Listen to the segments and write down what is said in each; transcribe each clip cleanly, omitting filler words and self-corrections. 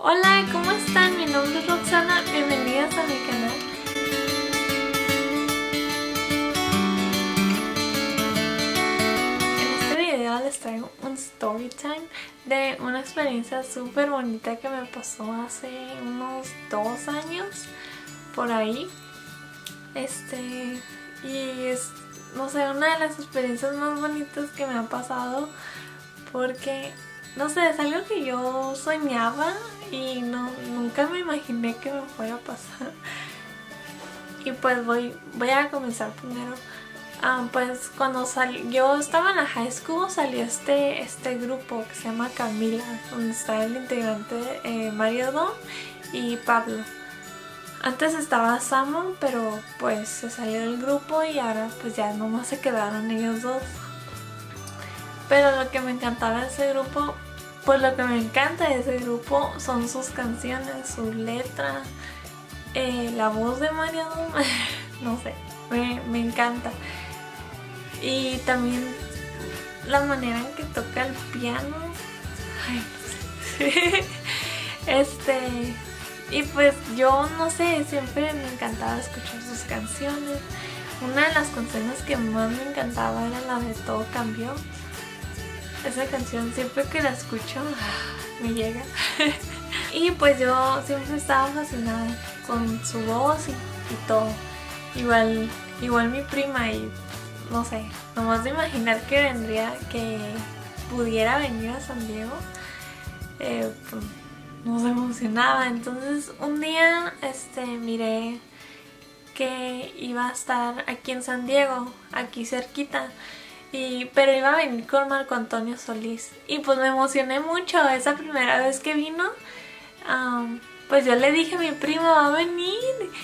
Hola, ¿cómo están? Mi nombre es Roxana, bienvenidas a mi canal. En este video les traigo un story time de una experiencia súper bonita que me pasó hace unos 2 años, por ahí. Y es, no sé, una de las experiencias más bonitas que me ha pasado porque, no sé, es algo que yo soñaba y nunca me imaginé que me fuera a pasar. Y pues voy a comenzar primero. Pues cuando yo estaba en la high school, salió este grupo que se llama Camila, donde está el integrante Mario Dom y Pablo. Antes estaba Samuel, pero pues se salió del grupo y ahora pues ya nomás se quedaron ellos dos. Pero lo que me encantaba de ese grupo, pues lo que me encanta de ese grupo son sus canciones, sus letras, la voz de Mario Dom, no sé, me encanta. Y también la manera en que toca el piano, ay, no sé. Y pues yo no sé, siempre me encantaba escuchar sus canciones. Una de las canciones que más me encantaba era la de Todo Cambió. Esa canción siempre que la escucho me llega. Y pues yo siempre estaba fascinada con su voz y todo. Igual mi prima, y no sé, nomás de imaginar que pudiera venir a San Diego, pues nos emocionaba. Entonces un día miré que iba a estar aquí en San Diego, aquí cerquita, pero iba a venir con Marco Antonio Solís. Y pues me emocioné mucho esa primera vez que vino. Pues yo le dije a mi prima, va a venir.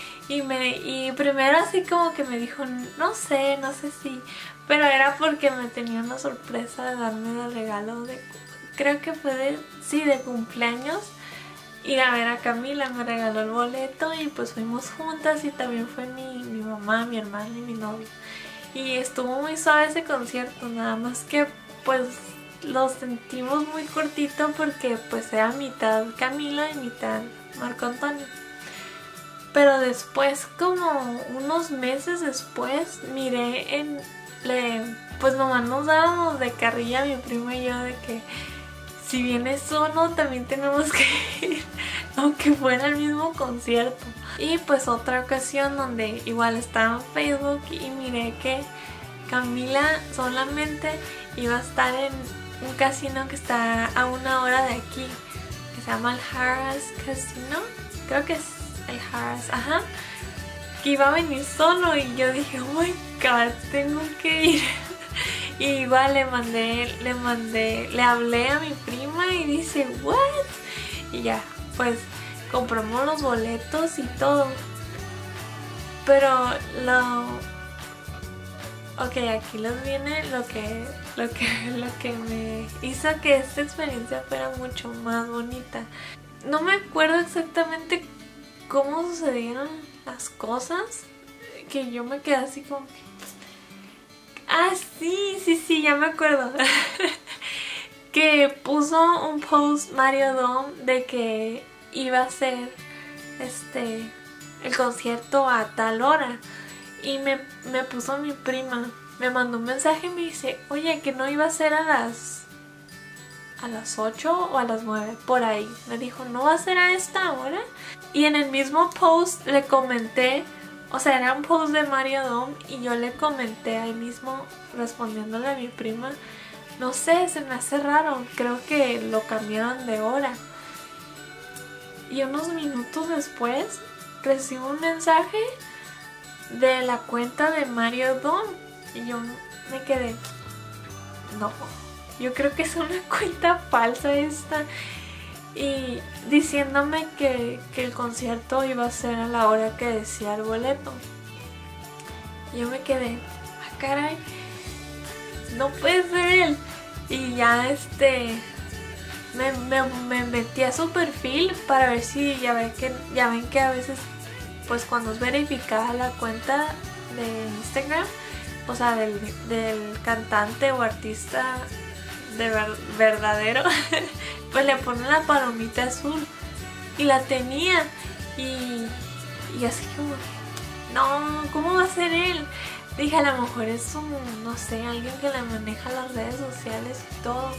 Y primero así como que me dijo, no sé si, pero era porque me tenía una sorpresa de darme de regalo creo que fue de cumpleaños, ir a ver a Camila. Me regaló el boleto y pues fuimos juntas, y también fue mi mamá, mi hermana y mi novio. Y estuvo muy suave ese concierto, nada más que pues lo sentimos muy cortito porque pues era mitad Camila y mitad Marco Antonio. Pero después, como unos meses después, miré pues nomás nos dábamos de carrilla mi prima y yo de que si vienes uno también tenemos que ir, aunque fuera el mismo concierto. Y pues otra ocasión donde igual estaba en Facebook y miré que Camila solamente iba a estar en un casino que está a 1 hora de aquí, que se llama el Harrah's Casino, creo que es el Harrah's, ajá, que iba a venir solo. Y yo dije, oh my god, tengo que ir. Y igual le hablé a mi prima y dice, what? Y ya, pues compramos los boletos y todo. Pero ok, aquí les viene lo que me hizo que esta experiencia fuera mucho más bonita. No me acuerdo exactamente cómo sucedieron las cosas, que yo me quedé así como que... sí, ya me acuerdo. Que puso un post Mario Dom de que iba a ser el concierto a tal hora. Y me puso mi prima, me mandó un mensaje y me dice, oye, que no iba a ser a las 8 o a las 9, por ahí. Me dijo, ¿no va a ser a esta hora? Y en el mismo post le comenté, o sea, era un post de Mario Dom, y yo le comenté ahí mismo, respondiéndole a mi prima, no sé, se me hace raro, creo que lo cambiaron de hora. Y unos minutos después recibo un mensaje de la cuenta de Mario Dom y yo me quedé, no, yo creo que es una cuenta falsa esta, y diciéndome que el concierto iba a ser a la hora que decía el boleto. Y yo me quedé, caray, no puede ser él. Y ya me metí a su perfil para ver si ya ven que a veces pues cuando es verificada la cuenta de Instagram, o sea del cantante o artista verdadero, pues le ponen la palomita azul y la tenía y así como, no, ¿cómo va a ser él? Dije, a lo mejor es un, no sé, alguien que le maneja las redes sociales y todo.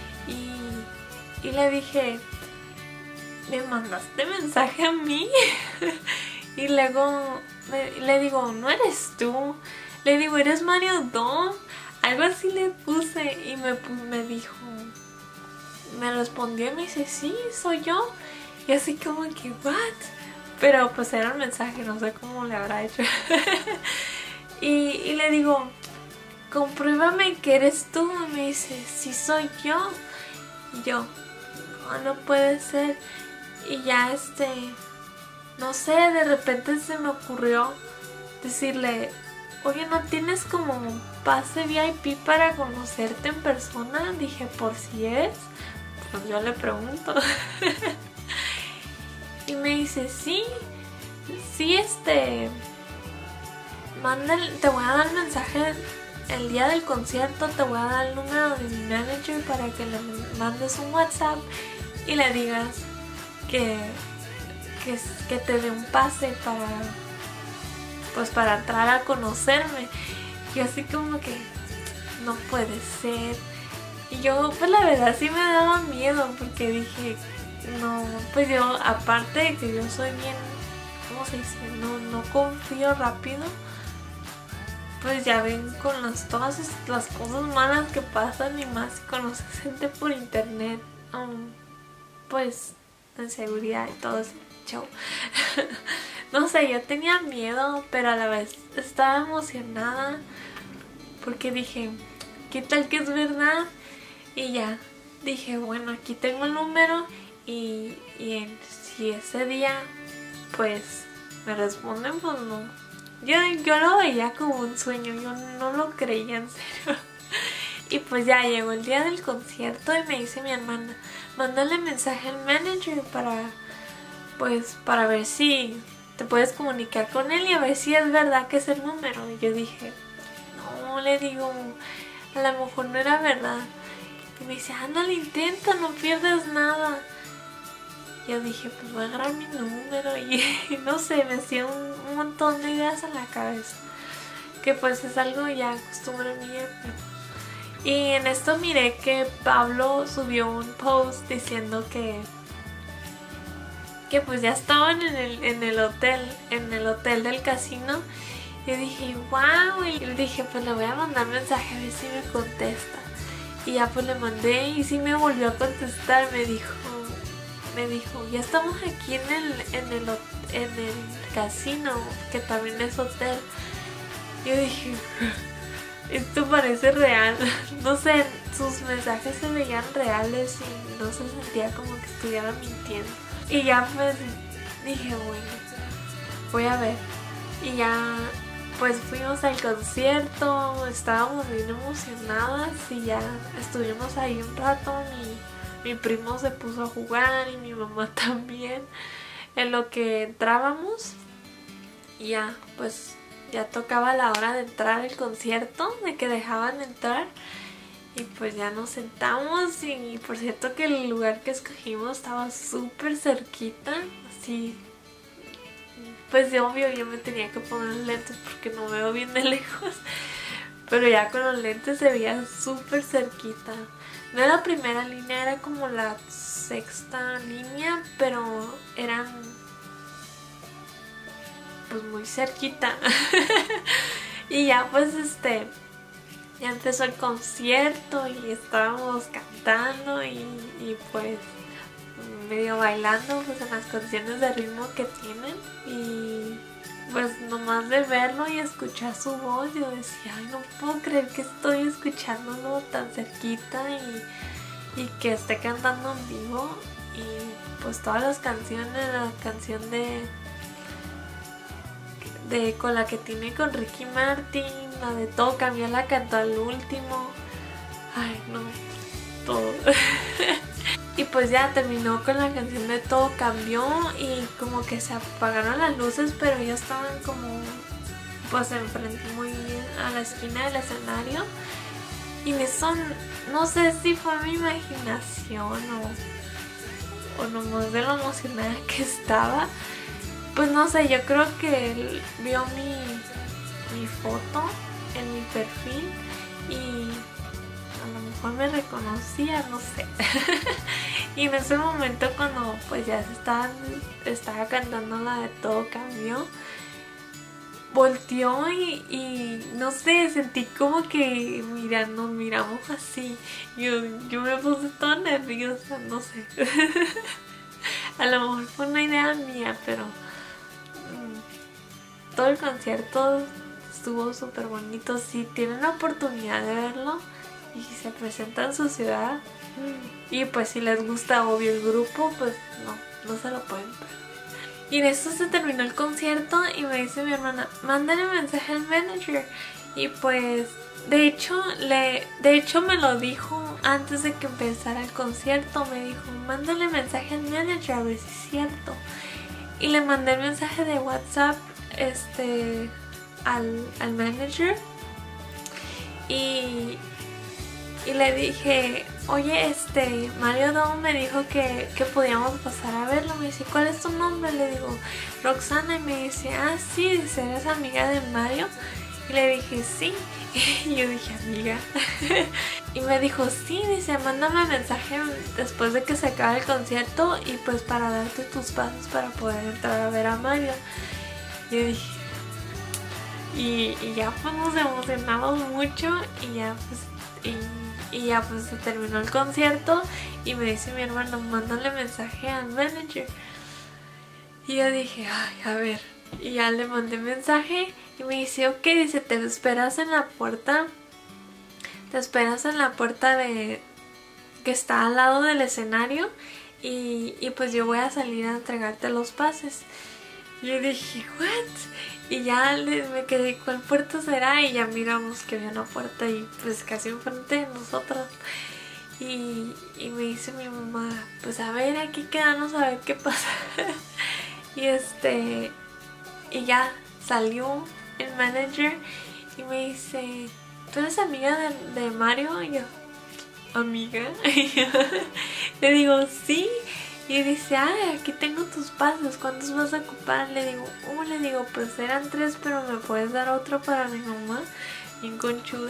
Y le dije, ¿me mandaste mensaje a mí? Y luego le digo, ¿no eres tú? Le digo, ¿eres Mario Dom? Algo así le puse y me dijo, me respondió y me dice, sí, soy yo. Y así como que, ¿what? Pero pues era un mensaje, no sé cómo le habrá hecho. y le digo, compruébame que eres tú. Y me dice, sí soy yo. Y yo, no puede ser. Y ya no sé, de repente se me ocurrió decirle, oye, ¿no tienes como un pase VIP para conocerte en persona? Dije, por si es, pues yo le pregunto. Y me dice, sí, te voy a dar el mensaje el día del concierto, te voy a dar el número de mi manager para que le mandes un WhatsApp y le digas que te dé un pase para entrar a conocerme. Y así como que no puede ser. Y yo pues la verdad sí me daba miedo porque dije, no, pues yo aparte de que yo soy bien, ¿cómo se dice? No confío rápido. Pues ya ven con todas las cosas malas que pasan y más si conoces gente por internet, pues en seguridad y todo ese show. No sé, yo tenía miedo, pero a la vez estaba emocionada porque dije, ¿qué tal que es verdad? Y ya dije, bueno, aquí tengo el número y si ese día pues me responden, pues no. Yo lo veía como un sueño, yo no lo creía en serio. Y pues ya llegó el día del concierto y me dice mi hermana, mándale mensaje al manager para ver si te puedes comunicar con él y a ver si es verdad que es el número. Y yo dije, no, le digo, a lo mejor no era verdad. Y me dice, ándale, intenta, no pierdes nada. Yo dije, pues voy a agarrar mi número y no sé, me hacía un montón de ideas en la cabeza. Que pues es algo ya costumbre mía. Y en esto miré que Pablo subió un post diciendo que pues ya estaban en el hotel del casino. Y dije, wow, y le dije, pues le voy a mandar mensaje a ver si me contesta. Y ya pues le mandé y sí me volvió a contestar, me dijo, ya estamos aquí en el casino, que también es hotel. Yo dije, esto parece real. No sé, sus mensajes se veían reales y no se sentía como que estuviera mintiendo. Y ya pues dije, bueno, voy a ver. Y ya pues fuimos al concierto, estábamos bien emocionadas y ya estuvimos ahí un rato. Mi primo se puso a jugar y mi mamá también. En lo que entrábamos y ya pues ya tocaba la hora de entrar al concierto, de que dejaban entrar. Y pues ya nos sentamos y por cierto que el lugar que escogimos estaba súper cerquita, así. Pues de obvio yo me tenía que poner lentes porque no veo bien de lejos. Pero ya con los lentes se veía súper cerquita. No era la primera línea, era como la sexta línea, pero eran pues muy cerquita. Y ya pues ya empezó el concierto y estábamos cantando y pues medio bailando pues en las canciones de ritmo que tienen. Y pues nomás de verlo y escuchar su voz yo decía, ay, no puedo creer que estoy escuchándolo tan cerquita y que esté cantando en vivo. Y pues todas las canciones, la canción de con la que tiene con Ricky Martin, la de Todo Cambió, la cantó al último. Ay, no, todo. Y pues ya terminó con la canción de Todo Cambió y como que se apagaron las luces, pero ya estaban como pues enfrente, muy a la esquina del escenario. Y en eso, no sé si fue mi imaginación o nomás de lo emocionada que estaba. Pues no sé, yo creo que él vio mi foto en mi perfil y a lo mejor me reconocía, no sé. Y en ese momento cuando pues ya estaba cantando la de Todo Cambió, volteó y no sé, sentí como que nos miramos así. Yo me puse toda nerviosa, no sé. A lo mejor fue una idea mía, pero todo el concierto estuvo súper bonito. Si tienen la oportunidad de verlo y si se presenta en su ciudad, y pues si les gusta obvio el grupo, pues no se lo pueden perder. Y en eso se terminó el concierto y me dice mi hermana, mándale mensaje al manager. Y pues de hecho me lo dijo antes de que empezara el concierto. Me dijo, mándale mensaje al manager a ver si es cierto. Y le mandé el mensaje de WhatsApp al manager y le dije, oye, Mario Dom me dijo que podíamos pasar a verlo. Me dice, ¿cuál es tu nombre? Le digo, Roxana. Y me dice, ah, sí, dice, ¿eres amiga de Mario? Y le dije, sí. Y yo dije, amiga. Y me dijo, sí, dice, mándame mensaje después de que se acabe el concierto y pues para darte tus pasos para poder entrar a ver a Mario. Yo dije, y ya pues nos emocionamos mucho y ya pues se terminó el concierto y me dice mi hermano, mándale mensaje al manager. Y yo dije, ay, a ver. Y ya le mandé mensaje y me dice, ok, dice, te esperas en la puerta de que está al lado del escenario y pues yo voy a salir a entregarte los pases. Y yo dije, what? Y ya me quedé, ¿cuál puerta será? Y ya miramos que había una puerta y pues casi enfrente de nosotros. Y me dice mi mamá, pues a ver, aquí quedamos a ver qué pasa. Y ya salió el manager y me dice, ¿tú eres amiga de Mario? Y yo, ¿amiga? Y yo, le digo, sí. Y dice, aquí tengo tus pases, ¿cuántos vas a ocupar? Le digo, pues eran 3, pero me puedes dar otro para mi mamá, bien conchuda.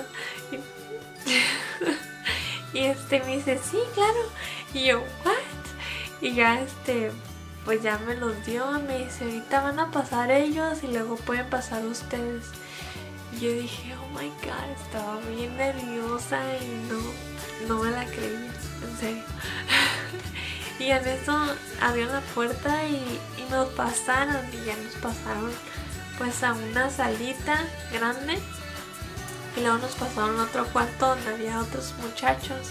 Y me dice, sí, claro. Y yo, what? Y ya pues ya me los dio. Me dice, ahorita van a pasar ellos y luego pueden pasar ustedes. Y yo dije, oh my god, estaba bien nerviosa y no me la creí, en serio. Y en eso abrieron la puerta y nos pasaron. Y ya nos pasaron pues a una salita grande. Y luego nos pasaron a otro cuarto donde había otros muchachos.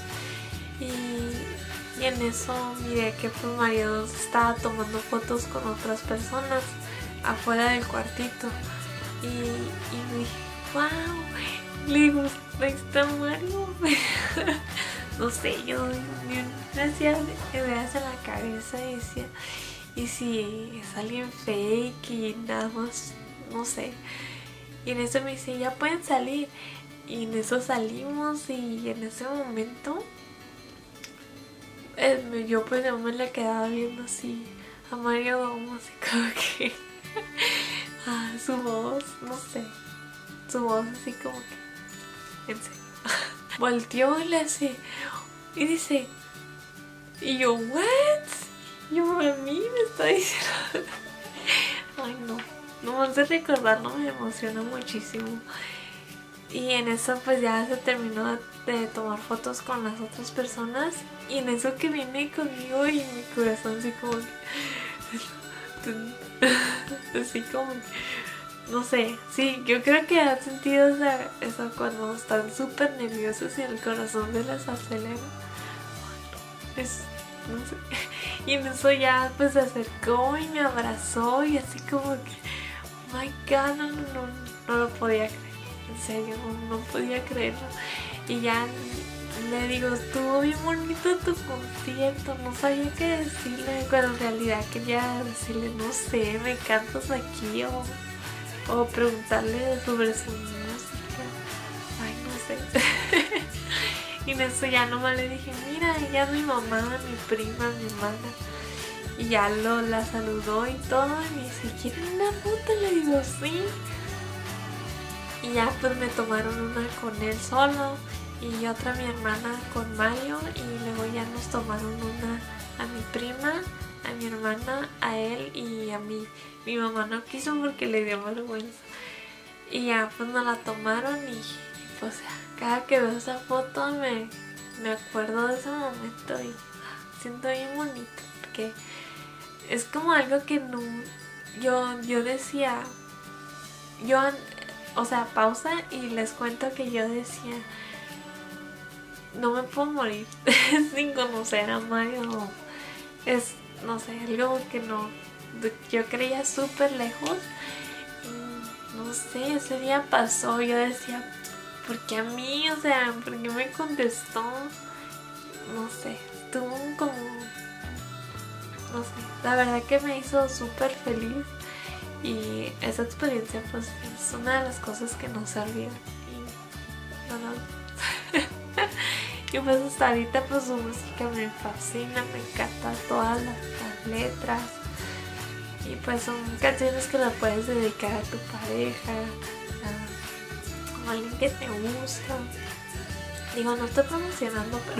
Y en eso miré que pues Mario estaba tomando fotos con otras personas afuera del cuartito. Y me dije, wow, le digo, ahí está Mario. No sé, yo me hacía ideas en la cabeza y decía, ¿y si es alguien fake y nada más? No sé. Y en eso me dice, ya pueden salir. Y en eso salimos y en ese momento yo pues no me la quedaba viendo así a Mario Dom, así como que su voz, no sé, su voz así como que, en serio. Volteó y le hace y dice, y yo, what? Yo, a mí me está diciendo. Ay, no más de recordarlo me emociona muchísimo. Y en eso pues ya se terminó de tomar fotos con las otras personas. Y en eso que viene conmigo y mi corazón así como así como, no sé, sí, yo creo que han sentido eso cuando están súper nerviosos y el corazón se les acelera. No sé. Y en eso ya pues se acercó y me abrazó y así como que, oh my god, no lo podía creer. En serio, no podía creerlo. Y ya le digo, estuvo bien bonito tu concierto, no sabía qué decirle, pero en realidad quería decirle, no sé, me cantas aquí o preguntarle sobre su música. Ay, no sé. Y en eso ya nomás le dije, mira, ella es mi mamá, mi prima, mi hermana. Y ya la saludó y todo. Y me dice, ¿quieren una foto? Le digo, sí. Y ya pues me tomaron una con él solo y otra mi hermana con Mario. Y luego ya nos tomaron una a mi prima, a mi hermana, a él y a mí. Mi mamá no quiso porque le dio vergüenza. Y ya pues nos la tomaron y pues cada que veo esa foto me acuerdo de ese momento y siento bien bonito porque es como algo que no, yo decía, o sea, pausa y les cuento que yo decía, no me puedo morir sin conocer a Mario. Es, no sé, algo que no, yo creía súper lejos. Y no sé, ese día pasó, yo decía, ¿por qué a mí? O sea, ¿por qué me contestó? No sé, estuvo como, no sé, la verdad que me hizo súper feliz. Y esa experiencia pues es una de las cosas que no se olvidan. Y no. Y pues hasta ahorita pues su música me fascina, me encanta todas las letras. Y pues son canciones que le puedes dedicar a tu pareja, a alguien que te gusta. Digo, no estoy promocionando, pero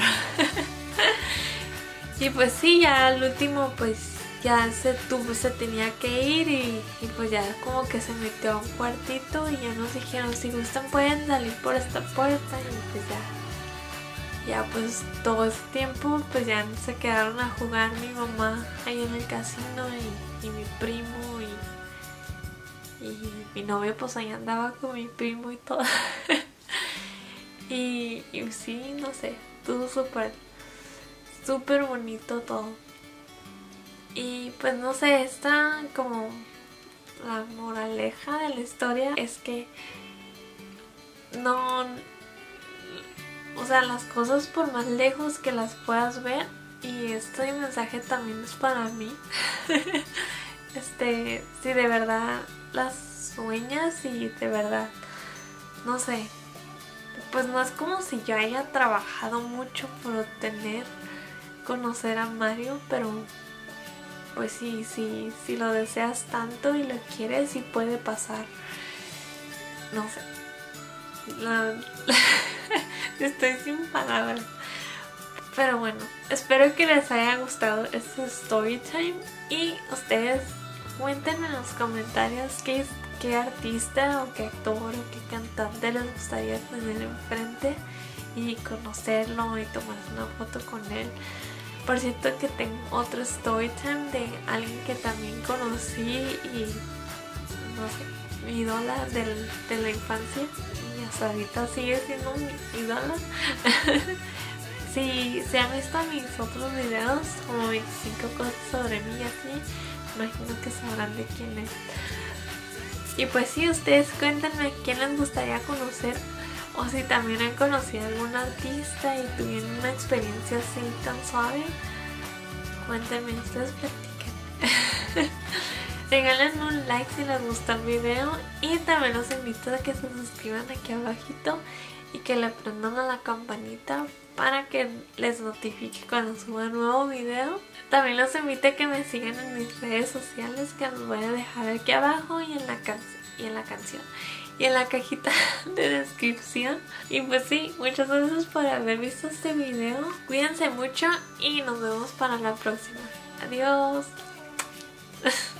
y pues sí, ya al último pues ya se tenía que ir y pues ya como que se metió a un cuartito y ya nos dijeron, si gustan pueden salir por esta puerta. Y pues ya pues todo ese tiempo pues ya se quedaron a jugar mi mamá ahí en el casino y mi primo y mi novio pues ahí andaba con mi primo y todo. y sí, no sé, estuvo súper bonito todo. Y pues no sé, esta como la moraleja de la historia es que no, o sea, las cosas por más lejos que las puedas ver, y este mensaje también es para mí, si de verdad las sueñas y de verdad, no sé, pues no es como si yo haya trabajado mucho por conocer a Mario, pero pues sí, si lo deseas tanto y lo quieres, sí puede pasar. No sé. Estoy sin palabras. Pero bueno, espero que les haya gustado este story time. Y ustedes cuéntenme en los comentarios qué artista o qué actor o qué cantante les gustaría tener enfrente y conocerlo y tomarse una foto con él. Por cierto que tengo otro story time de alguien que también conocí y no sé, mi ídola de la infancia y hasta ahorita sigue siendo mi ídola. Si se han visto mis otros videos como 25 cosas sobre mí y así, imagino que sabrán de quién es. Y pues sí, ustedes cuéntenme quién les gustaría conocer o si también han conocido a algún artista y tuvieron una experiencia así tan suave. Cuéntenme, ustedes platiquen. Regalen un like si les gustó el video y también los invito a que se suscriban aquí abajito y que le prendan a la campanita para que les notifique cuando suba un nuevo video. También los invito a que me sigan en mis redes sociales que los voy a dejar aquí abajo y en la canción y en la cajita de descripción. Y pues sí, muchas gracias por haber visto este video. Cuídense mucho y nos vemos para la próxima. Adiós.